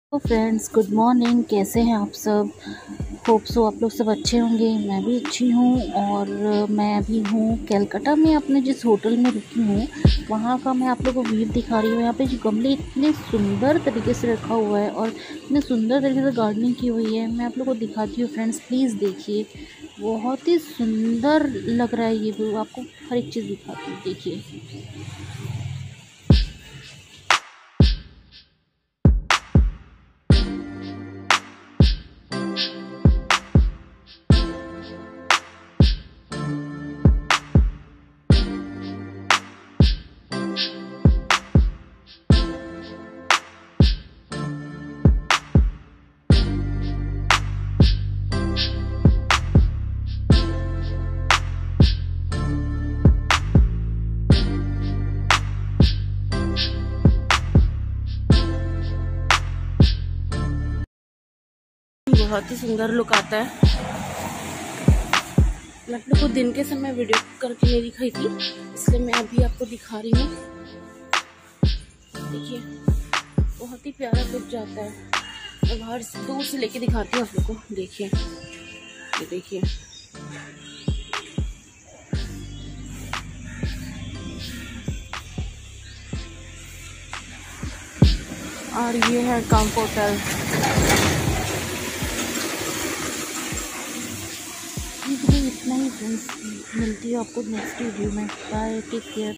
तो friends, good morning. कैसे हैं आप सब? होप सो आप लोग सब अच्छे होंगे। मैं भी अच्छी हूँ। और मैं अभी हूँ कलकत्ता में, अपने जिस होटल में रुकी हूँ वहाँ का मैं आप लोगों को व्यू दिखा रही हूँ। यहाँ पे जो गमले इतने सुंदर तरीके से रखा हुआ है और इतने सुंदर तरीके से गार्डनिंग की हुई है, मैं आप लोगों को दिखाती हूँ। फ्रेंड्स प्लीज़ देखिए, बहुत ही सुंदर लग रहा है ये व्यू। आपको हर एक चीज़ दिखाती हूँ, देखिए। बहुत ही सुंदर लुक आता है। मैं आप लोग को दिन के समय वीडियो करके नहीं दिखाई थी, इसलिए मैं अभी आपको दिखा रही हूँ। देखिए, बहुत ही प्यारा लुक जाता है। मैं बाहर दूर से लेके दिखाती हूँ आप लोग को। देखिए, ये देखिए, और ये है काम्प होटल। इतना ही फ्रेंड्स, मिलती है आपको नेक्स्ट वीडियो में। Bye, take care.